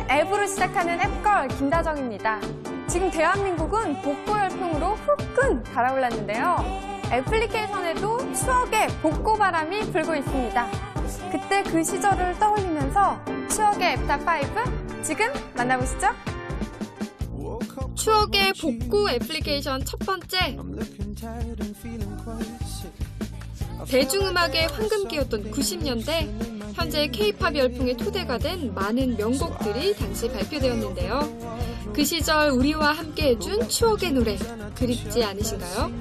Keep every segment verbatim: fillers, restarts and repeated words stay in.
앱으로 시작하는 앱걸 김다정입니다. 지금 대한민국은 복고 열풍으로 후끈 달아올랐는데요. 애플리케이션에도 추억의 복고 바람이 불고 있습니다. 그때 그 시절을 떠올리면서 추억의 앱탑 파이브 지금 만나보시죠. 추억의 복고 애플리케이션 첫 번째. 대중음악의 황금기였던 구십 년대, 현재 케이팝 열풍의 토대가 된 많은 명곡들이 당시 발표되었는데요. 그 시절 우리와 함께 해준 추억의 노래, 그립지 않으신가요?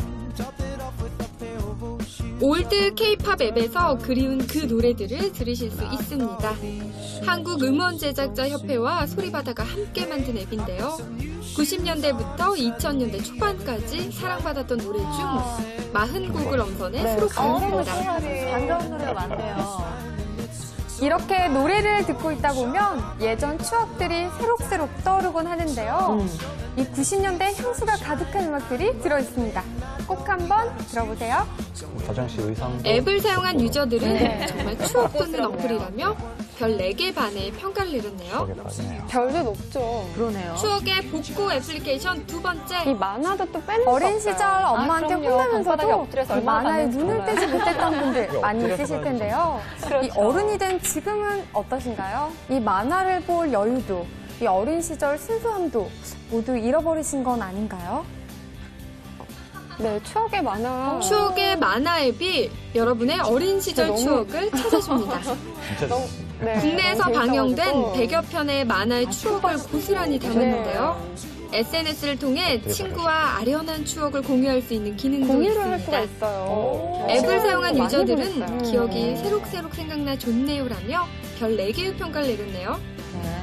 올드 케이팝 앱에서 그리운 그 노래들을 들으실 수 있습니다. 한국음원제작자협회와 소리바다가 함께 만든 앱인데요. 구십 년대부터 이천 년대 초반까지 사랑받았던 노래 중 사십 곡을 엄선해 네, 수록하였습니다. 반가운 노래가 많네요. 이렇게 노래를 듣고 있다 보면 예전 추억들이 새록새록 떠오르곤 하는데요. 음. 이 구십 년대 향수가 가득한 음악들이 들어있습니다. 꼭 한번 들어보세요. 화장실 의상도 앱을 사용한 유저들은 네. 정말 추억 돋는 어플이라며 별 네 개 반의 평가를 내렸네요. 되게 빠지네요. 별도 높죠. 그러네요. 추억의 복고 애플리케이션 두 이 번째. 만화도 또 빼놓을 수 어린 없어요. 시절 엄마한테 아, 그럼요. 방바닥에 혼나면서도 엎드려서 이 얼마나 만화에 봤는지 눈을 몰라요. 떼지 못했던 분들 많이 엎드려서 있으실 봐야지. 텐데요. 이 그렇죠. 어른이 된 지금은 어떠신가요? 이 만화를 볼 여유도, 이 어린 시절 순수함도 모두 잃어버리신 건 아닌가요? 네, 추억의 만화. 추억의 만화 앱이 여러분의 어린 시절 너무- 추억을 찾아줍니다. 진짜 너무- 좋습니다. 네, 국내에서 너무 방영된 재밌어가지고. 백여 편의 만화의 추억을 고스란히 담았는데요. 네. 에스엔에스를 통해 친구와 아련한 추억을 공유할 수 있는 기능도 공유를 할 수가 있습니다. 있어요. 앱을 사용한 많이 유저들은 보냈어요. 기억이 새록새록 생각나 좋네요라며 별 네 개의 평가를 내렸네요. 네.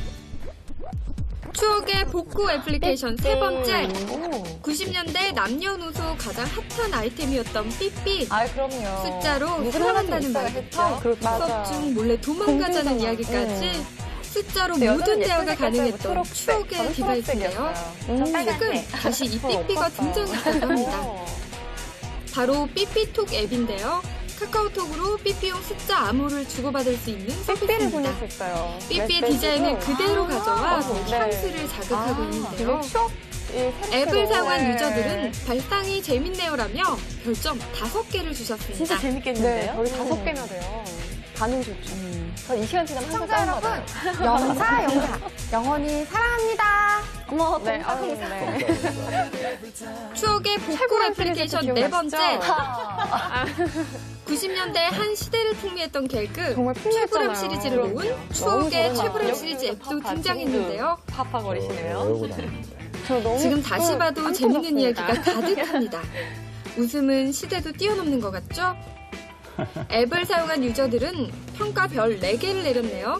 추억의 복고 애플리케이션 세 번째. 오. 구십 년대 남녀노소 가장 핫한 아이템이었던 삐삐. 아, 그럼요. 숫자로 누구나 사랑한다는 있어야 말부터 했죠. 그렇죠. 수업 맞아요. 중 몰래 도망가자는 공중전화. 이야기까지 숫자로 근데 모든 여자는 대화가 예쁜 색깔 가능했던 초록색, 추억의 저는 디바이스인데요. 초록색이었어요. 음, 전 빨간색. 최근 다시 이 저 삐삐가 못 봤어요. 등장했다고 합니다. 어. 바로 삐삐톡 앱인데요. 카카오톡으로 삐삐용 숫자 암호를 주고받을 수 있는 삐삐를 보낼 서비스입니다. 수 있어요. 삐삐 메시지로. 디자인을 그대로 가져와 아, 네. 향수를 자극하고 아, 있는데요. 되게 추억. 앱을 사용한 네. 유저들은 발상이 재밌네요라며 별점 다섯 개를 주셨습니다. 진짜 네, 재밌겠는데요? 거의 다섯 개나 돼요. 반응 좋죠. 전 이 시간 지나면 항상 시청자 여러분, 다운받아요. 영사 영사 영원히 사랑합니다. 어머, 네, 동사, 아유, 동사. 네. 추억의 복고 최고의 애플리케이션 시리즈 네 번째. 기억나시죠? 구십 년대 한 시대를 풍미했던 개그 정말 풍미했잖아요. 최불암 시리즈를 모은 너무 추억의 좋아요. 최불암 시리즈 앱도 등장했는데요. 팍팍거리시네요. 외우고 다니는데. 저 너무 지금 다시 또 봐도 안 재밌는 터졌습니다. 이야기가 가득합니다. 웃음은 시대도 뛰어넘는 것 같죠? 앱을 사용한 유저들은 평가 별 네 개를 내렸네요.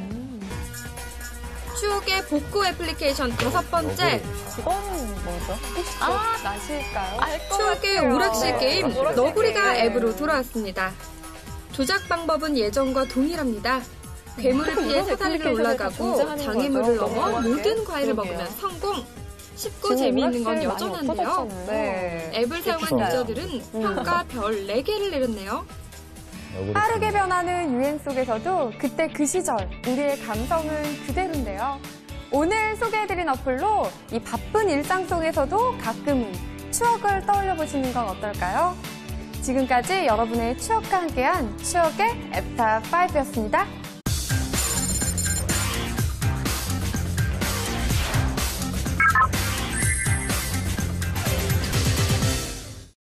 추억의 복고 애플리케이션 다섯 번째. 이거는 뭐죠? 아, 나실까요? 알것 추억의 같아요. 오락실 네, 게임 오락실 너구리가 게임. 앱으로 돌아왔습니다. 조작 방법은 예전과 동일합니다. 괴물을 피해 이런 사다리를 애플리케이션에서 올라가고 존재하는 장애물을 거죠. 넘어 너무 모든 과일을 그러게요. 먹으면 성공! 쉽고 지금 재미있는 건 오락실 많이 여전한데요. 없어졌잖아요. 네. 앱을 사용한 재밌어요. 유저들은 평가 별 네 개를 내렸네요. 얼굴이 빠르게 좀 변하는 유행 속에서도 그때 그 시절 우리의 감성은 그대로인데요. 오늘 소개해드린 어플로 이 바쁜 일상 속에서도 가끔은 추억을 떠올려보시는 건 어떨까요? 지금까지 여러분의 추억과 함께한 추억의 앱탑 파이브였습니다.